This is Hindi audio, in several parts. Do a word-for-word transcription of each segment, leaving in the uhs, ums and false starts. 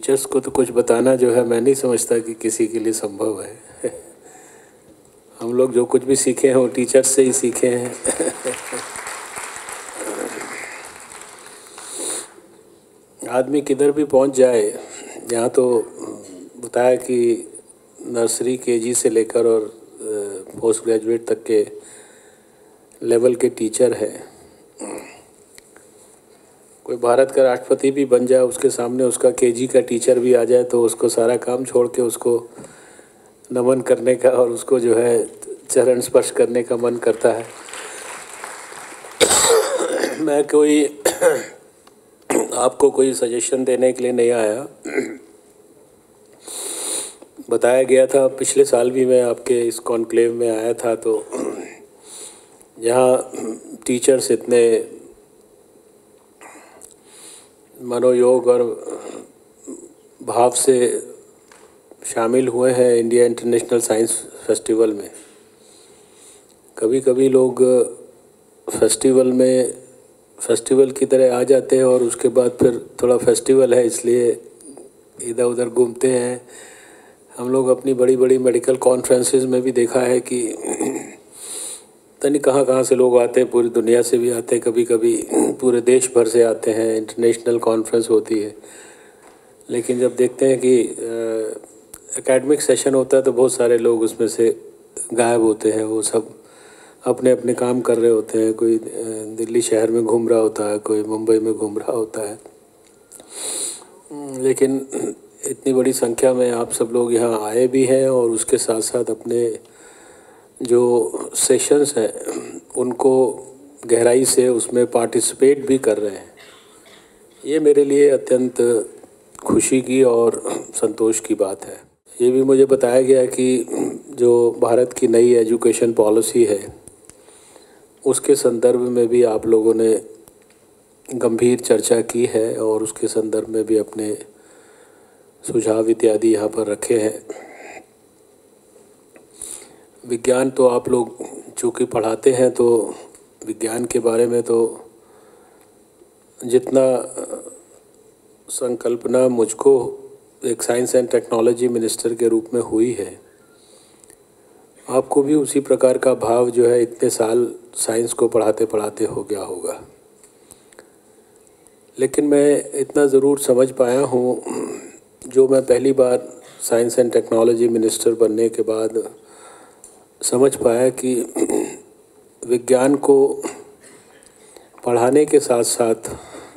टीचर्स को तो कुछ बताना जो है मैं नहीं समझता कि किसी के लिए संभव है। हम लोग जो कुछ भी सीखे हैं वो टीचर्स से ही सीखे हैं। आदमी किधर भी पहुंच जाए, यहाँ तो बताया कि नर्सरी केजी से लेकर और पोस्ट ग्रेजुएट तक के लेवल के टीचर है। कोई भारत का राष्ट्रपति भी बन जाए, उसके सामने उसका केजी का टीचर भी आ जाए तो उसको सारा काम छोड़ के उसको नमन करने का और उसको जो है चरण स्पर्श करने का मन करता है। मैं कोई आपको कोई सजेशन देने के लिए नहीं आया। बताया गया था, पिछले साल भी मैं आपके इस कॉन्क्लेव में आया था, तो यहाँ टीचर्स इतने मनोयोग और भाव से शामिल हुए हैं इंडिया इंटरनेशनल साइंस फेस्टिवल में। कभी कभी लोग फेस्टिवल में फेस्टिवल की तरह आ जाते हैं और उसके बाद फिर थोड़ा फेस्टिवल है इसलिए इधर उधर घूमते हैं। हम लोग अपनी बड़ी बड़ी मेडिकल कॉन्फ्रेंसेस में भी देखा है कि पता नहीं कहाँ कहाँ से लोग आते हैं, पूरी दुनिया से भी आते हैं, कभी कभी पूरे देश भर से आते हैं, इंटरनेशनल कॉन्फ्रेंस होती है। लेकिन जब देखते हैं कि एकेडमिक सेशन होता है तो बहुत सारे लोग उसमें से गायब होते हैं। वो सब अपने अपने काम कर रहे होते हैं, कोई दिल्ली शहर में घूम रहा होता है, कोई मुंबई में घूम रहा होता है। लेकिन इतनी बड़ी संख्या में आप सब लोग यहाँ आए भी हैं और उसके साथ साथ अपने जो सेशंस हैं उनको गहराई से उसमें पार्टिसिपेट भी कर रहे हैं। ये मेरे लिए अत्यंत खुशी की और संतोष की बात है। ये भी मुझे बताया गया कि जो भारत की नई एजुकेशन पॉलिसी है उसके संदर्भ में भी आप लोगों ने गंभीर चर्चा की है और उसके संदर्भ में भी अपने सुझाव इत्यादि यहाँ पर रखे हैं। विज्ञान तो आप लोग चूँकि पढ़ाते हैं तो विज्ञान के बारे में तो जितना संकल्पना मुझको एक साइंस एंड टेक्नोलॉजी मिनिस्टर के रूप में हुई है, आपको भी उसी प्रकार का भाव जो है इतने साल साइंस को पढ़ाते पढ़ाते हो गया होगा। लेकिन मैं इतना ज़रूर समझ पाया हूँ, जो मैं पहली बार साइंस एंड टेक्नोलॉजी मिनिस्टर बनने के बाद समझ पाया कि विज्ञान को पढ़ाने के साथ साथ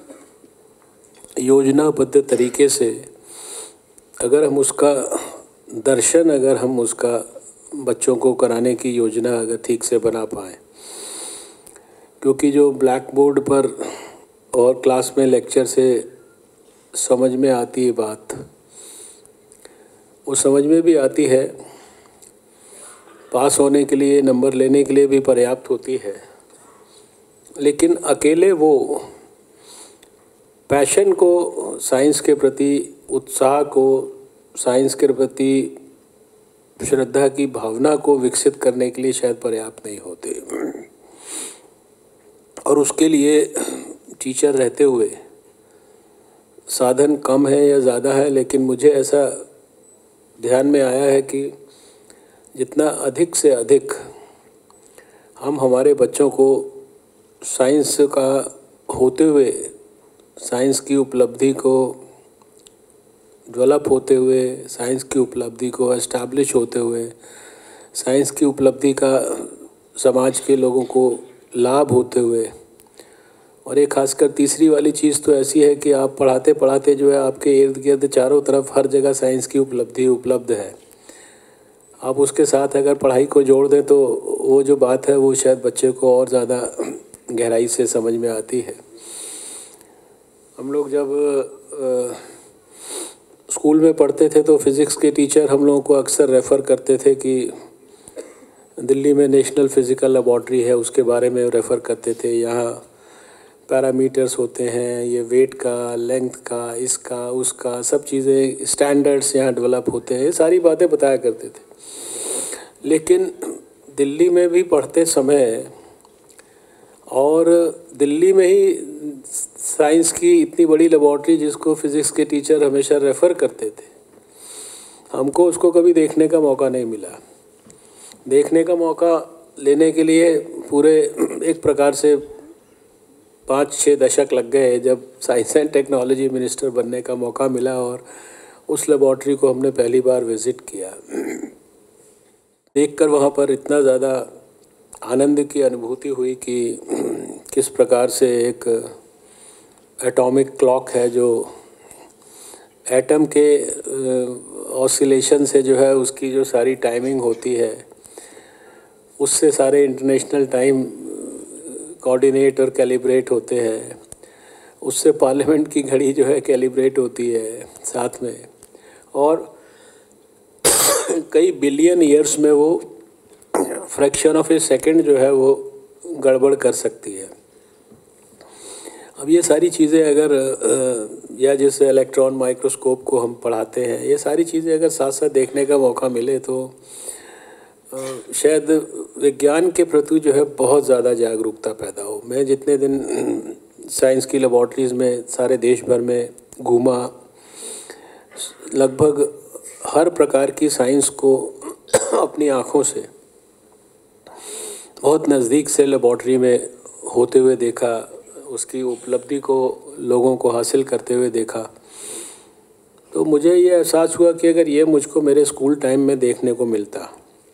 योजनाबद्ध तरीके से अगर हम उसका दर्शन अगर हम उसका बच्चों को कराने की योजना अगर ठीक से बना पाएँ, क्योंकि जो ब्लैक बोर्ड पर और क्लास में लेक्चर से समझ में आती है बात, वो समझ में भी आती है, पास होने के लिए नंबर लेने के लिए भी पर्याप्त होती है। लेकिन अकेले वो पैशन को, साइंस के प्रति उत्साह को, साइंस के प्रति श्रद्धा की भावना को विकसित करने के लिए शायद पर्याप्त नहीं होते। और उसके लिए टीचर रहते हुए साधन कम है या ज़्यादा है, लेकिन मुझे ऐसा ध्यान में आया है कि जितना अधिक से अधिक हम हमारे बच्चों को साइंस का होते हुए, साइंस की उपलब्धि को डेवलप होते हुए, साइंस की उपलब्धि को एस्टैब्लिश होते हुए, साइंस की उपलब्धि का समाज के लोगों को लाभ होते हुए, और एक खासकर तीसरी वाली चीज़ तो ऐसी है कि आप पढ़ाते पढ़ाते जो है आपके इर्द गिर्द चारों तरफ हर जगह साइंस की उपलब्धि उपलब्ध है। आप उसके साथ अगर पढ़ाई को जोड़ दें तो वो जो बात है वो शायद बच्चे को और ज़्यादा गहराई से समझ में आती है। हम लोग जब आ, स्कूल में पढ़ते थे तो फिज़िक्स के टीचर हम लोगों को अक्सर रेफ़र करते थे कि दिल्ली में नेशनल फ़िज़िकल लेबॉर्ट्री है, उसके बारे में रेफ़र करते थे। यहाँ पैरामीटर्स होते हैं, ये वेट का, लेंथ का, इसका उसका सब चीज़ें, स्टैंडर्ड्स यहाँ डेवलप होते हैं, ये सारी बातें बताया करते थे। लेकिन दिल्ली में भी पढ़ते समय और दिल्ली में ही साइंस की इतनी बड़ी लेबॉर्ट्री जिसको फिज़िक्स के टीचर हमेशा रेफ़र करते थे, हमको उसको कभी देखने का मौका नहीं मिला। देखने का मौका लेने के लिए पूरे एक प्रकार से पाँच छः दशक लग गए जब साइंस एंड टेक्नोलॉजी मिनिस्टर बनने का मौका मिला और उस लेबॉर्ट्री को हमने पहली बार विज़िट किया। देखकर वहाँ पर इतना ज़्यादा आनंद की अनुभूति हुई कि किस प्रकार से एक एटॉमिक क्लॉक है जो एटम के ऑसिलेशन से जो है उसकी जो सारी टाइमिंग होती है उससे सारे इंटरनेशनल टाइम कोऑर्डिनेट और कैलिब्रेट होते हैं, उससे पार्लियामेंट की घड़ी जो है कैलिब्रेट होती है साथ में, और कई बिलियन ईयर्स में वो फ्रैक्शन ऑफ ए सेकंड जो है वो गड़बड़ कर सकती है। अब ये सारी चीज़ें अगर या जैसे इलेक्ट्रॉन माइक्रोस्कोप को हम पढ़ाते हैं, ये सारी चीज़ें अगर साथ साथ देखने का मौका मिले तो शायद विज्ञान के प्रति जो है बहुत ज़्यादा जागरूकता पैदा हो। मैं जितने दिन साइंस की लेबॉर्ट्रीज़ में सारे देश भर में घूमा, लगभग हर प्रकार की साइंस को अपनी आँखों से बहुत नज़दीक से लेबॉर्ट्री में होते हुए देखा, उसकी उपलब्धि को लोगों को हासिल करते हुए देखा, तो मुझे ये एहसास हुआ कि अगर ये मुझको मेरे स्कूल टाइम में देखने को मिलता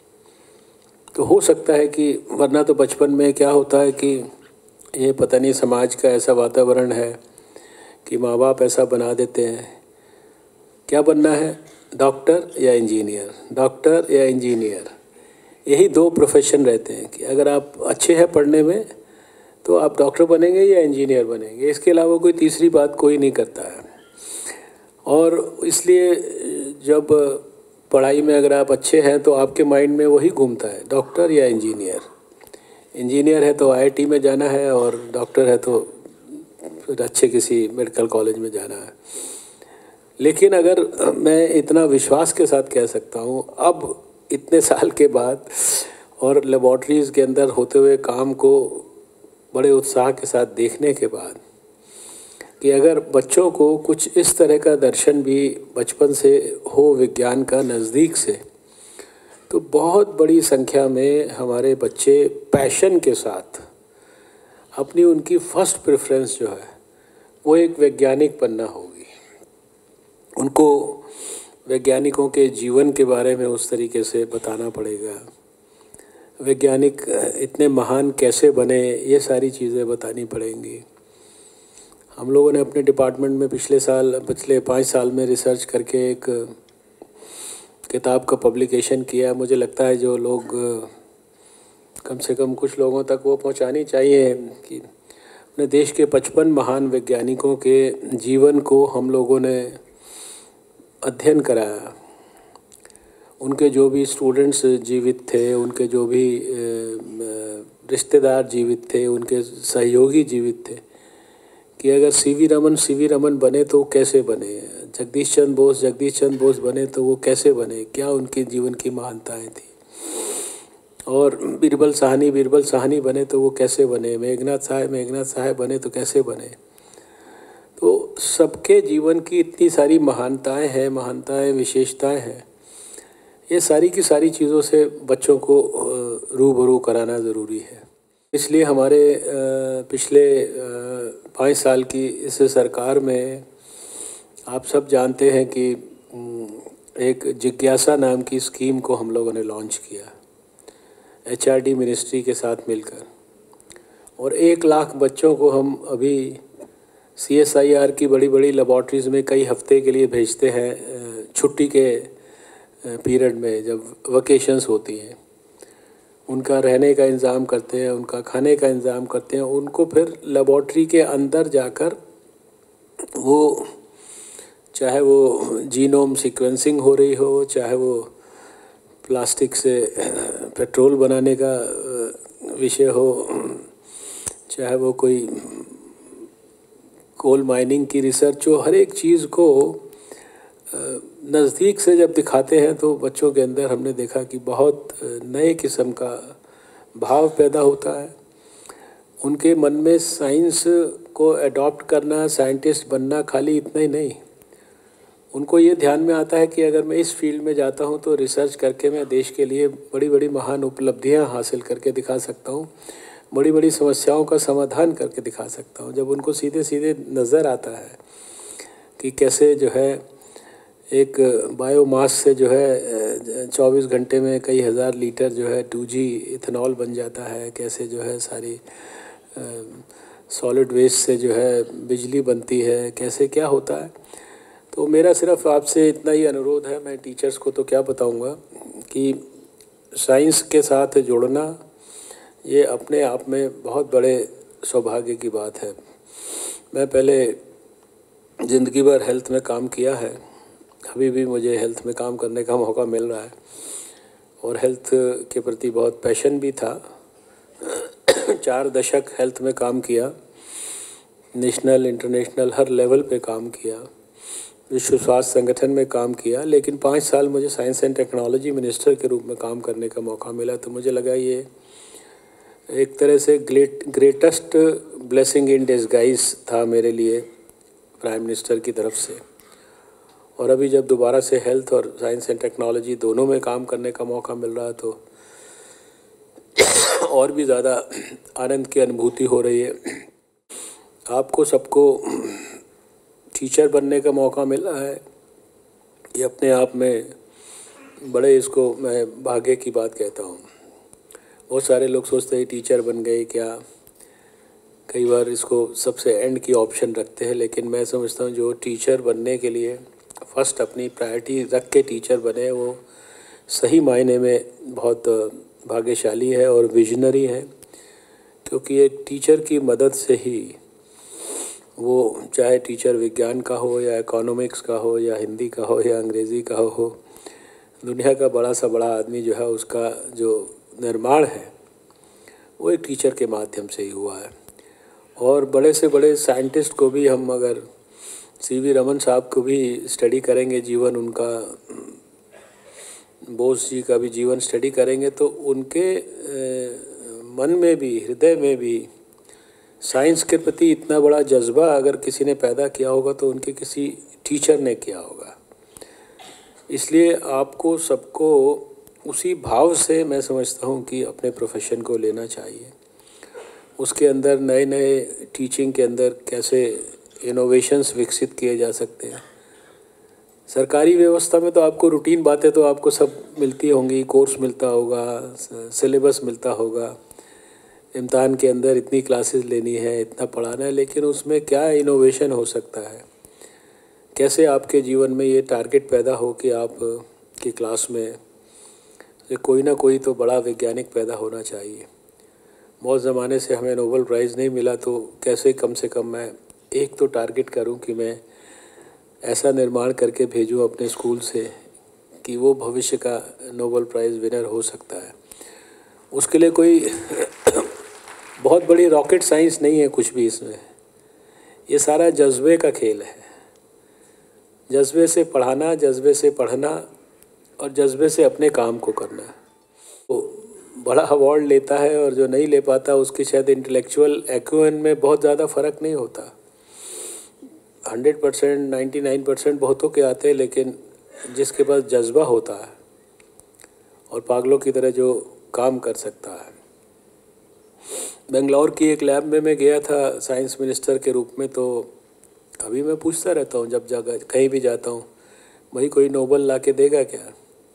तो हो सकता है कि, वरना तो बचपन में क्या होता है कि ये पता नहीं समाज का ऐसा वातावरण है कि माँ बाप ऐसा बना देते हैं, क्या बनना है, डॉक्टर या इंजीनियर, डॉक्टर या इंजीनियर, यही दो प्रोफेशन रहते हैं कि अगर आप अच्छे हैं पढ़ने में तो आप डॉक्टर बनेंगे या इंजीनियर बनेंगे, इसके अलावा कोई तीसरी बात कोई नहीं करता है। और इसलिए जब पढ़ाई में अगर आप अच्छे हैं तो आपके माइंड में वही घूमता है, डॉक्टर या इंजीनियर। इंजीनियर है तो आई आई टी में जाना है और डॉक्टर है तो फिर अच्छे किसी मेडिकल कॉलेज में जाना है। लेकिन अगर मैं इतना विश्वास के साथ कह सकता हूँ अब इतने साल के बाद और लेबॉर्ट्रीज़ के अंदर होते हुए काम को बड़े उत्साह के साथ देखने के बाद, कि अगर बच्चों को कुछ इस तरह का दर्शन भी बचपन से हो विज्ञान का नज़दीक से, तो बहुत बड़ी संख्या में हमारे बच्चे पैशन के साथ अपनी उनकी फर्स्ट प्रेफरेंस जो है वो एक वैज्ञानिक बनना होगी। उनको वैज्ञानिकों के जीवन के बारे में उस तरीके से बताना पड़ेगा, वैज्ञानिक इतने महान कैसे बने ये सारी चीज़ें बतानी पड़ेंगी। हम लोगों ने अपने डिपार्टमेंट में पिछले साल पिछले पाँच साल में रिसर्च करके एक किताब का पब्लिकेशन किया। मुझे लगता है जो लोग कम से कम कुछ लोगों तक वो पहुंचानी चाहिए कि अपने देश के पचपन महान वैज्ञानिकों के जीवन को हम लोगों ने अध्ययन कराया। उनके जो भी स्टूडेंट्स जीवित थे, उनके जो भी रिश्तेदार जीवित थे, उनके सहयोगी जीवित थे, कि अगर C V Raman C V Raman बने तो कैसे बने, जगदीश चंद्र बोस जगदीश चंद्र बोस बने तो वो कैसे बने, क्या उनके जीवन की महानताएं थी, और बीरबल साहनी बीरबल साहनी बने तो वो कैसे बने, मेघनाथ साहब मेघनाथ साहब बने तो कैसे बने। तो सबके जीवन की इतनी सारी महानताएं हैं, महानताएं विशेषताएं हैं, ये सारी की सारी चीज़ों से बच्चों को रूबरू कराना ज़रूरी है। इसलिए हमारे पिछले पाँच साल की इस सरकार में आप सब जानते हैं कि एक जिज्ञासा नाम की स्कीम को हम लोगों ने लॉन्च किया एच आर डी मिनिस्ट्री के साथ मिलकर, और एक लाख बच्चों को हम अभी सी एस आई आर की बड़ी बड़ी लेबॉर्ट्रीज़ में कई हफ्ते के लिए भेजते हैं छुट्टी के पीरियड में, जब वकेशंस होती हैं उनका रहने का इंतज़ाम करते हैं, उनका खाने का इंतज़ाम करते हैं, उनको फिर लेबॉर्ट्री के अंदर जाकर वो चाहे वो जीनोम सीक्वेंसिंग हो रही हो, चाहे वो प्लास्टिक से पेट्रोल बनाने का विषय हो, चाहे वो कोई कोल माइनिंग की रिसर्च हो, हर एक चीज़ को नज़दीक से जब दिखाते हैं तो बच्चों के अंदर हमने देखा कि बहुत नए किस्म का भाव पैदा होता है। उनके मन में साइंस को अडॉप्ट करना, साइंटिस्ट बनना खाली इतना ही नहीं, उनको ये ध्यान में आता है कि अगर मैं इस फील्ड में जाता हूँ तो रिसर्च करके मैं देश के लिए बड़ी बड़ी महान उपलब्धियाँ हासिल करके दिखा सकता हूँ, बड़ी बड़ी समस्याओं का समाधान करके दिखा सकता हूँ। जब उनको सीधे सीधे नज़र आता है कि कैसे जो है एक बायोमास से जो है चौबीस घंटे में कई हज़ार लीटर जो है टू जी इथेनॉल बन जाता है, कैसे जो है सारी सॉलिड वेस्ट से जो है बिजली बनती है, कैसे क्या होता है। तो मेरा सिर्फ आपसे इतना ही अनुरोध है, मैं टीचर्स को तो क्या बताऊंगा कि साइंस के साथ जुड़ना ये अपने आप में बहुत बड़े सौभाग्य की बात है। मैं पहले ज़िंदगी भर हेल्थ में काम किया है, अभी भी मुझे हेल्थ में काम करने का मौका मिल रहा है और हेल्थ के प्रति बहुत पैशन भी था। चार दशक हेल्थ में काम किया, नेशनल इंटरनेशनल हर लेवल पे काम किया, विश्व स्वास्थ्य संगठन में काम किया, लेकिन पाँच साल मुझे साइंस एंड टेक्नोलॉजी मिनिस्टर के रूप में काम करने का मौका मिला। तो मुझे लगा ये एक तरह से great greatest blessing in disguise था मेरे लिए प्राइम मिनिस्टर की तरफ से। और अभी जब दोबारा से हेल्थ और साइंस एंड टेक्नोलॉजी दोनों में काम करने का मौका मिल रहा है तो और भी ज़्यादा आनंद की अनुभूति हो रही है। आपको सबको टीचर बनने का मौका मिला है, ये अपने आप में बड़े, इसको मैं भाग्य की बात कहता हूँ। बहुत सारे लोग सोचते हैं टीचर बन गए क्या, कई बार इसको सबसे एंड की ऑप्शन रखते हैं, लेकिन मैं समझता हूँ जो टीचर बनने के लिए फर्स्ट अपनी प्रायोरिटी रख के टीचर बने वो सही मायने में बहुत भाग्यशाली है और विजनरी है, क्योंकि एक टीचर की मदद से ही वो, चाहे टीचर विज्ञान का हो या इकोनॉमिक्स का हो या हिंदी का हो या अंग्रेज़ी का हो, दुनिया का बड़ा सा बड़ा आदमी जो है उसका जो निर्माण है वो एक टीचर के माध्यम से ही हुआ है। और बड़े से बड़े साइंटिस्ट को भी हम अगर सी वी रमन साहब को भी स्टडी करेंगे, जीवन उनका, बोस जी का भी जीवन स्टडी करेंगे तो उनके मन में भी, हृदय में भी साइंस के प्रति इतना बड़ा जज्बा अगर किसी ने पैदा किया होगा तो उनके किसी टीचर ने किया होगा। इसलिए आपको सबको उसी भाव से मैं समझता हूँ कि अपने प्रोफेशन को लेना चाहिए। उसके अंदर नए नए टीचिंग के अंदर कैसे इनोवेशंस विकसित किए जा सकते हैं। सरकारी व्यवस्था में तो आपको रूटीन बातें तो आपको सब मिलती होंगी, कोर्स मिलता होगा, सिलेबस मिलता होगा, इम्तहान के अंदर इतनी क्लासेस लेनी है, इतना पढ़ाना है, लेकिन उसमें क्या इनोवेशन हो सकता है, कैसे आपके जीवन में ये टारगेट पैदा हो कि आप की क्लास में कोई ना कोई तो बड़ा वैज्ञानिक पैदा होना चाहिए। बहुत ज़माने से हमें नोबेल प्राइज़ नहीं मिला तो कैसे कम से कम मैं एक तो टारगेट करूं कि मैं ऐसा निर्माण करके भेजूं अपने स्कूल से कि वो भविष्य का नोबेल प्राइज़ विनर हो सकता है। उसके लिए कोई बहुत बड़ी रॉकेट साइंस नहीं है कुछ भी इसमें, ये सारा जज्बे का खेल है। जज्बे से पढ़ाना, जज्बे से पढ़ना और जज्बे से अपने काम को करना। तो बड़ा अवार्ड लेता है और जो नहीं ले पाता उसकी शायद इंटेलेक्चुअल एक्यूएन में बहुत ज़्यादा फ़र्क नहीं होता। Hundred percent ninety nine percent बहुतों के आते हैं, लेकिन जिसके पास जज्बा होता है और पागलों की तरह जो काम कर सकता है। बेंगलोर की एक लैब में मैं गया था साइंस मिनिस्टर के रूप में, तो अभी मैं पूछता रहता हूँ जब जगह कहीं भी जाता हूँ, भाई कोई नोबेल ला के देगा क्या।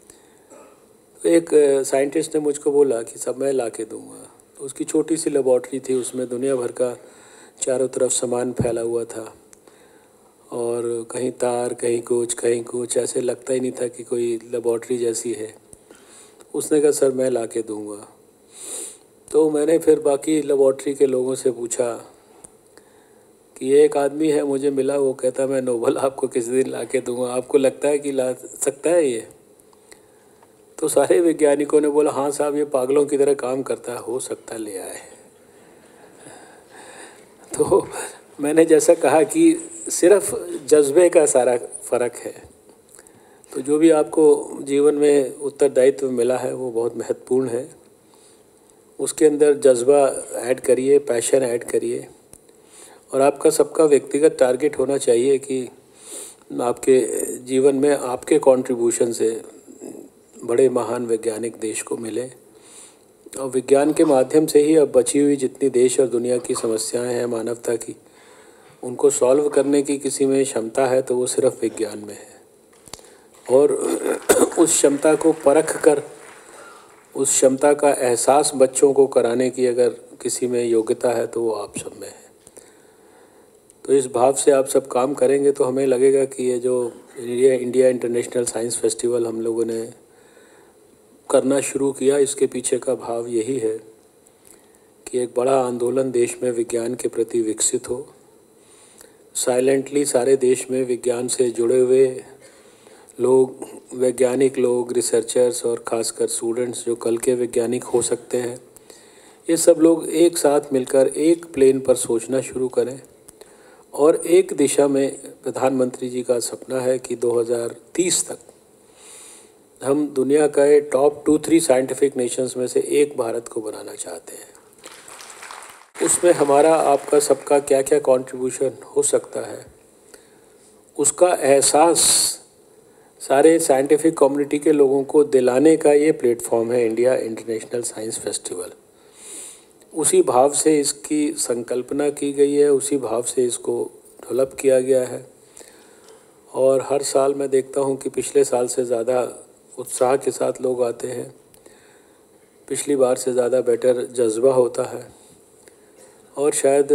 तो एक साइंटिस्ट ने मुझको बोला कि सब मैं ला के दूँगा। तो उसकी छोटी सी लेबॉर्ट्री थी, उसमें दुनिया भर का चारों तरफ सामान फैला हुआ था और कहीं तार, कहीं कुछ, कहीं कुछ, ऐसे लगता ही नहीं था कि कोई लेबॉर्ट्री जैसी है। उसने कहा सर मैं ला के दूँगा। तो मैंने फिर बाकी लेबॉर्ट्री के लोगों से पूछा कि एक आदमी है मुझे मिला, वो कहता मैं नोबेल आपको किसी दिन ला के दूँगा, आपको लगता है कि ला सकता है ये। तो सारे वैज्ञानिकों ने बोला हाँ साहब ये पागलों की तरह काम करता है, हो सकता ले आए। तो मैंने जैसा कहा कि सिर्फ जज्बे का सारा फ़र्क है। तो जो भी आपको जीवन में उत्तरदायित्व मिला है वो बहुत महत्वपूर्ण है, उसके अंदर जज्बा ऐड करिए, पैशन ऐड करिए और आपका सबका व्यक्तिगत टारगेट होना चाहिए कि आपके जीवन में आपके कंट्रीब्यूशन से बड़े महान वैज्ञानिक देश को मिले, और विज्ञान के माध्यम से ही अब बची हुई जितनी देश और दुनिया की समस्याएं हैं मानवता की, उनको सॉल्व करने की किसी में क्षमता है तो वो सिर्फ विज्ञान में है। और उस क्षमता को परख कर, उस क्षमता का एहसास बच्चों को कराने की अगर किसी में योग्यता है तो वो आप सब में है। तो इस भाव से आप सब काम करेंगे तो हमें लगेगा कि ये जो India India international science festival हम लोगों ने करना शुरू किया, इसके पीछे का भाव यही है कि एक बड़ा आंदोलन देश में विज्ञान के प्रति विकसित हो। साइलेंटली सारे देश में विज्ञान से जुड़े हुए लोग, वैज्ञानिक लोग, रिसर्चर्स और ख़ासकर स्टूडेंट्स जो कल के वैज्ञानिक हो सकते हैं, ये सब लोग एक साथ मिलकर एक प्लेन पर सोचना शुरू करें और एक दिशा में। प्रधानमंत्री जी का सपना है कि दो हज़ार तीस तक हम दुनिया का top two three scientific nations में से एक भारत को बनाना चाहते हैं। उसमें हमारा आपका सबका क्या क्या कंट्रीब्यूशन हो सकता है, उसका एहसास सारे साइंटिफिक कम्युनिटी के लोगों को दिलाने का ये प्लेटफॉर्म है इंडिया इंटरनेशनल साइंस फेस्टिवल। उसी भाव से इसकी संकल्पना की गई है, उसी भाव से इसको डेवलप किया गया है। और हर साल मैं देखता हूँ कि पिछले साल से ज़्यादा उत्साह के साथ लोग आते हैं, पिछली बार से ज़्यादा बेटर जज्बा होता है। और शायद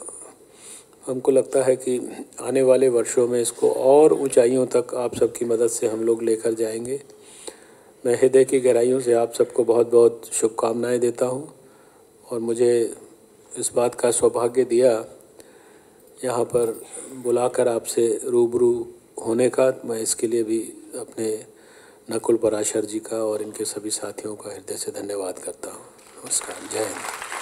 हमको लगता है कि आने वाले वर्षों में इसको और ऊंचाइयों तक आप सबकी मदद से हम लोग लेकर जाएंगे। मैं हृदय की गहराइयों से आप सबको बहुत बहुत शुभकामनाएं देता हूं, और मुझे इस बात का सौभाग्य दिया यहाँ पर बुलाकर आपसे रूबरू होने का। मैं इसके लिए भी अपने नकुल पराशर जी का और इनके सभी साथियों का हृदय से धन्यवाद करता हूँ। नमस्कार, जय हिंद।